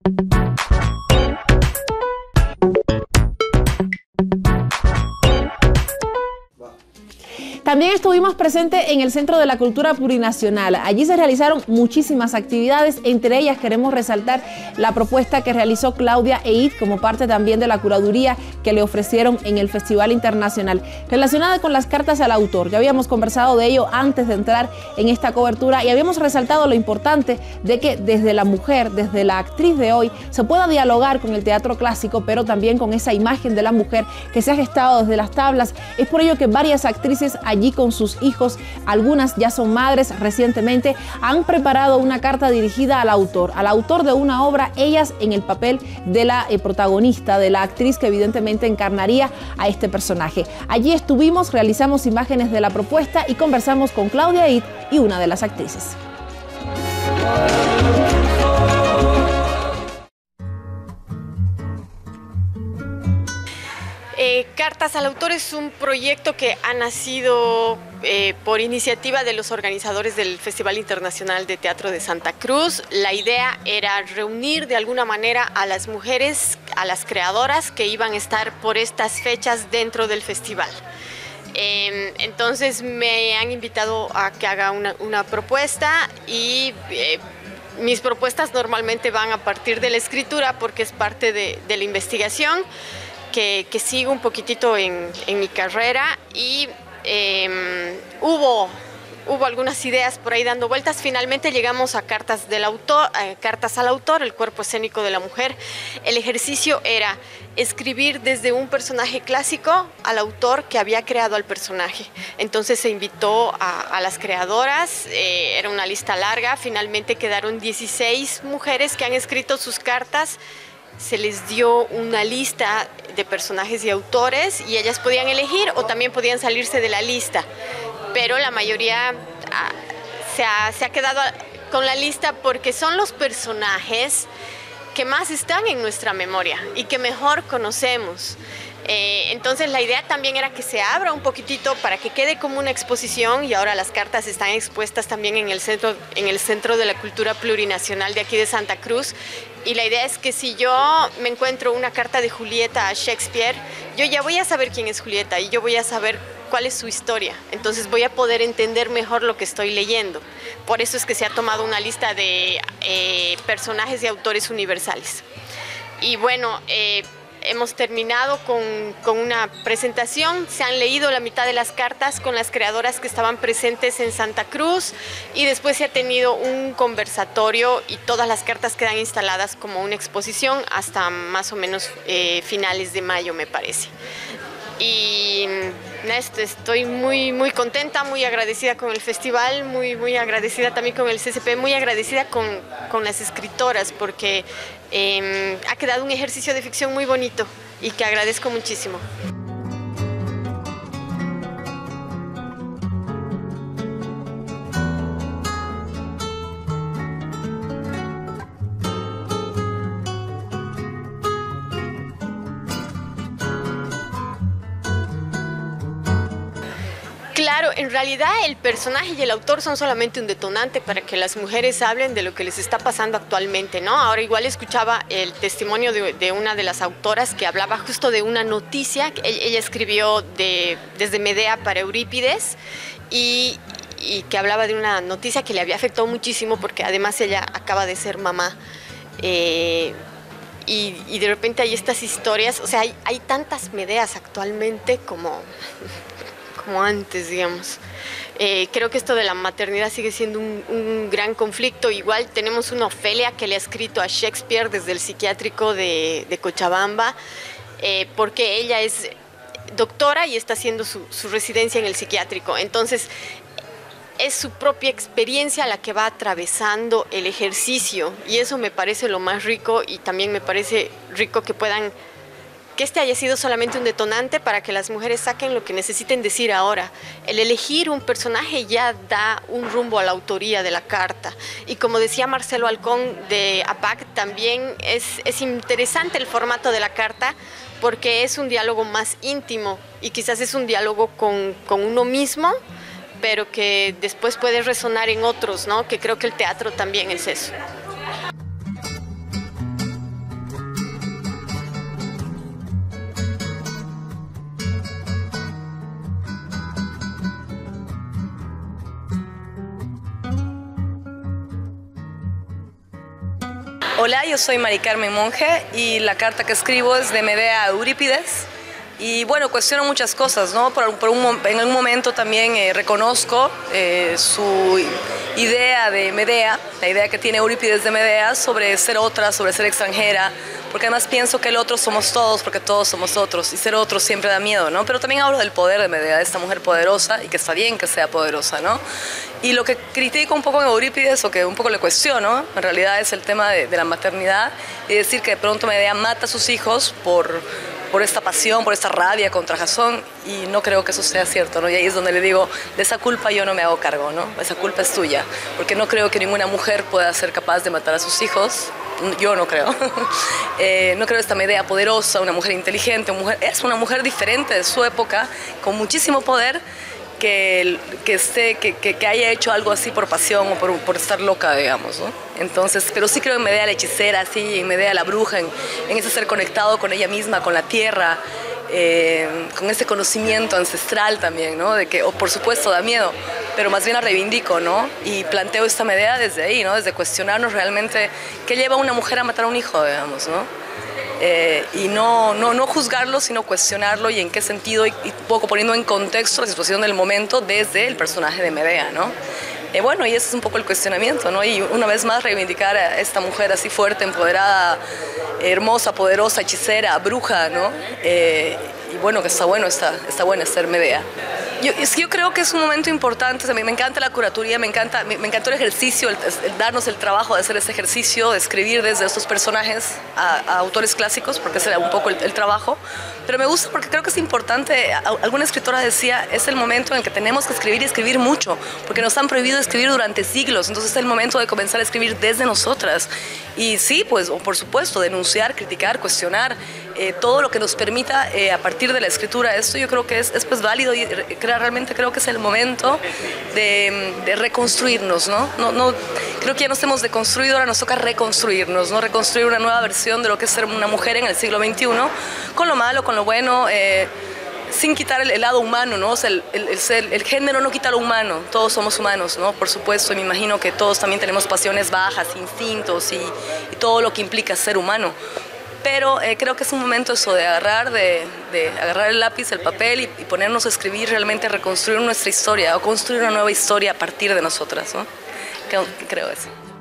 También estuvimos presentes en el Centro de la Cultura Plurinacional. Allí se realizaron muchísimas actividades, entre ellas queremos resaltar la propuesta que realizó Claudia Eid como parte también de la curaduría que le ofrecieron en el Festival Internacional, relacionada con las cartas al autor. Ya habíamos conversado de ello antes de entrar en esta cobertura y habíamos resaltado lo importante de que desde la mujer, desde la actriz de hoy, se pueda dialogar con el teatro clásico, pero también con esa imagen de la mujer que se ha gestado desde las tablas. Es por ello que varias actrices allí con sus hijos, algunas ya son madres recientemente, han preparado una carta dirigida al autor de una obra, ellas en el papel de la protagonista, de la actriz que evidentemente encarnaría a este personaje. Allí estuvimos, realizamos imágenes de la propuesta y conversamos con Claudia Eid y una de las actrices. Cartas al Autor es un proyecto que ha nacido por iniciativa de los organizadores del Festival Internacional de Teatro de Santa Cruz. La idea era reunir de alguna manera a las mujeres, a las creadoras que iban a estar por estas fechas dentro del festival. Entonces me han invitado a que haga una propuesta y mis propuestas normalmente van a partir de la escritura porque es parte de la investigación que sigo un poquitito en mi carrera y hubo algunas ideas por ahí dando vueltas. Finalmente llegamos a Cartas al Autor, el cuerpo escénico de la mujer. El ejercicio era escribir desde un personaje clásico al autor que había creado al personaje. Entonces se invitó a las creadoras, era una lista larga, finalmente quedaron 16 mujeres que han escrito sus cartas. Se les dio una lista de personajes y autores y ellas podían elegir o también podían salirse de la lista, pero la mayoría se ha quedado con la lista porque son los personajes que más están en nuestra memoria y que mejor conocemos. Entonces la idea también era que se abra un poquitito para que quede como una exposición y ahora las cartas están expuestas también en el Centro de la Cultura Plurinacional de aquí de Santa Cruz. Y la idea es que si yo me encuentro una carta de Julieta a Shakespeare, yo ya voy a saber quién es Julieta y yo voy a saber cuál es su historia. Entonces voy a poder entender mejor lo que estoy leyendo. Por eso es que se ha tomado una lista de personajes y autores universales. Y bueno, hemos terminado con una presentación, se han leído la mitad de las cartas con las creadoras que estaban presentes en Santa Cruz y después se ha tenido un conversatorio y todas las cartas quedan instaladas como una exposición hasta más o menos finales de mayo, me parece. Y estoy muy contenta, muy agradecida con el festival, muy agradecida también con el CCP, muy agradecida con las escritoras porque ha quedado un ejercicio de ficción muy bonito y que agradezco muchísimo. Claro, en realidad el personaje y el autor son solamente un detonante para que las mujeres hablen de lo que les está pasando actualmente, ¿no? Ahora igual escuchaba el testimonio de una de las autoras que hablaba justo de una noticia que ella escribió desde Medea para Eurípides y que hablaba de una noticia que le había afectado muchísimo porque además ella acaba de ser mamá. Y de repente hay estas historias, o sea, hay tantas Medeas actualmente como antes, digamos. Creo que esto de la maternidad sigue siendo un gran conflicto. Igual tenemos una Ofelia que le ha escrito a Shakespeare desde el psiquiátrico de Cochabamba, porque ella es doctora y está haciendo su residencia en el psiquiátrico. Entonces, es su propia experiencia la que va atravesando el ejercicio y eso me parece lo más rico y también me parece rico que este haya sido solamente un detonante para que las mujeres saquen lo que necesiten decir ahora. El elegir un personaje ya da un rumbo a la autoría de la carta. Y como decía Marcelo Halcón de APAC, también es interesante el formato de la carta porque es un diálogo más íntimo y quizás es un diálogo con uno mismo, pero que después puede resonar en otros, ¿no? Que creo que el teatro también es eso. Hola, yo soy Mari Carmen Monge y la carta que escribo es de Medea a Eurípides. Y bueno, cuestiono muchas cosas, ¿no? En un momento también reconozco su idea de Medea, la idea que tiene Eurípides de Medea sobre ser otra, sobre ser extranjera, porque además pienso que el otro somos todos, porque todos somos otros, y ser otro siempre da miedo, ¿no? Pero también hablo del poder de Medea, de esta mujer poderosa, y que está bien que sea poderosa, ¿no? Y lo que critico un poco en Eurípides, o que un poco le cuestiono, en realidad es el tema de la maternidad, y decir que de pronto Medea mata a sus hijos por esta pasión, por esta rabia contra Jasón, y no creo que eso sea cierto, ¿no? Y ahí es donde le digo, de esa culpa yo no me hago cargo, ¿no? Esa culpa es tuya, porque no creo que ninguna mujer pueda ser capaz de matar a sus hijos, yo no creo. No creo esta Medea poderosa, una mujer inteligente, es una mujer diferente de su época, con muchísimo poder, que haya hecho algo así por pasión o por estar loca, digamos, ¿no? Entonces, pero sí creo en Medea la hechicera, sí, en Medea la bruja, en ese ser conectado con ella misma, con la tierra, con ese conocimiento ancestral también, ¿no? De que, por supuesto, da miedo, pero más bien la reivindico, ¿no? Y planteo esta Medea desde ahí, ¿no? Desde cuestionarnos realmente qué lleva a una mujer a matar a un hijo, digamos, ¿no? Y no juzgarlo, sino cuestionarlo y en qué sentido, y poco poniendo en contexto la situación del momento desde el personaje de Medea, ¿no? Bueno, y ese es un poco el cuestionamiento, ¿no? Y una vez más reivindicar a esta mujer así fuerte, empoderada, hermosa, poderosa, hechicera, bruja, ¿no? Y bueno, que está bueno ser Medea. Yo creo que es un momento importante, me encanta la curatoría, me encantó el ejercicio, el darnos el trabajo de hacer ese ejercicio, de escribir desde estos personajes a autores clásicos, porque ese era un poco el trabajo, pero me gusta porque creo que es importante, alguna escritora decía, es el momento en el que tenemos que escribir y escribir mucho, porque nos han prohibido escribir durante siglos, entonces es el momento de comenzar a escribir desde nosotras, y sí, pues por supuesto, denunciar, criticar, cuestionar, todo lo que nos permita a partir de la escritura. Esto yo creo que es pues válido y realmente creo que es el momento de reconstruirnos, ¿no? Creo que ya nos hemos deconstruido, ahora nos toca reconstruirnos, ¿no? Reconstruir una nueva versión de lo que es ser una mujer en el siglo XXI, con lo malo, con lo bueno, sin quitar el lado humano, ¿no? O sea, el género no quita lo humano, todos somos humanos, ¿no? Por supuesto, y me imagino que todos también tenemos pasiones bajas, instintos y todo lo que implica ser humano. Pero creo que es un momento eso de agarrar el lápiz, el papel y ponernos a escribir, realmente reconstruir nuestra historia o construir una nueva historia a partir de nosotras, ¿no? Creo eso.